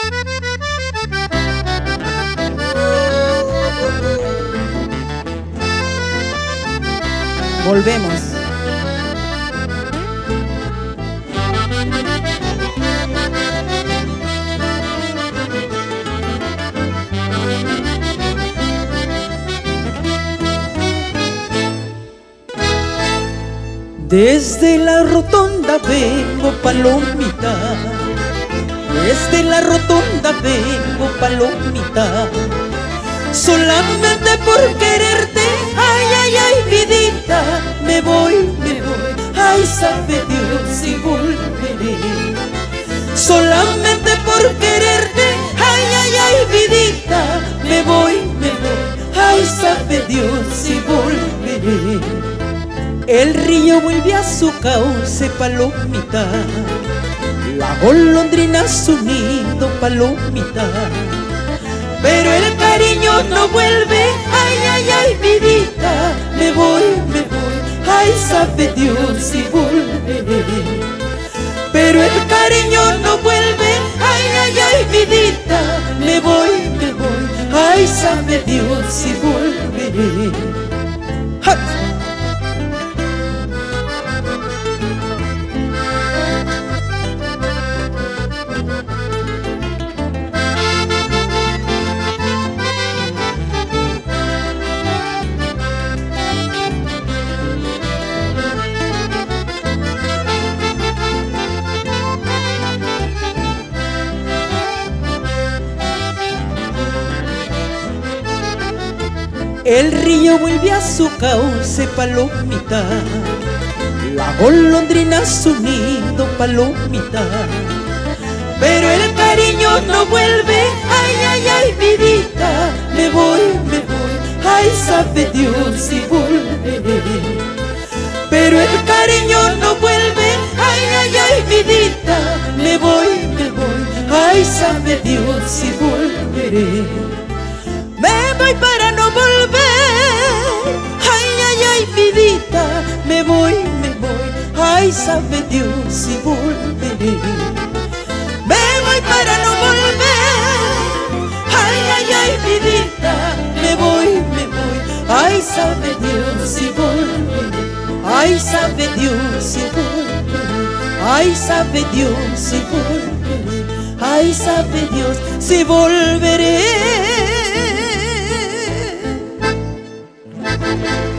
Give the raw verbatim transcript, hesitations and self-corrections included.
Volvemos. Desde la rotonda vengo, palomita. Desde la rotonda vengo, palomita. Solamente por quererte, ay, ay, ay, vidita. Me voy, me voy, ay, sabe Dios si volveré. Solamente por quererte, ay, ay, ay, vidita. Me voy, me voy, ay, sabe Dios si volveré. El río vuelve a su cauce, palomita. La golondrina a su nido, palomita. Pero el cariño no vuelve, ay, ay, ay, vidita. Me voy, me voy, ay, sabe Dios si volveré. Pero el cariño no vuelve, ay, ay, ay, vidita. Me voy, me voy, ay, sabe Dios si volveré. ¡Ja! El río vuelve a su cauce, palomita. La golondrina a su nido, palomita. Pero el cariño no vuelve, ay, ay, ay, vidita. Me voy, me voy, ay, sabe Dios si volveré. Pero el cariño no vuelve, ay, ay, ay, vidita. Me voy, me voy, ay, sabe Dios si volveré. Me voy para no volver, ay, ay, ay, vidita. Me voy, me voy, ay, sabe Dios si volveré. Me voy para no volver, ay, ay, ay, vidita. Me voy, me voy, ay, sabe Dios si volveré. Ay, sabe Dios si volveré. Ay, sabe Dios si volveré. Ay, sabe Dios si volveré.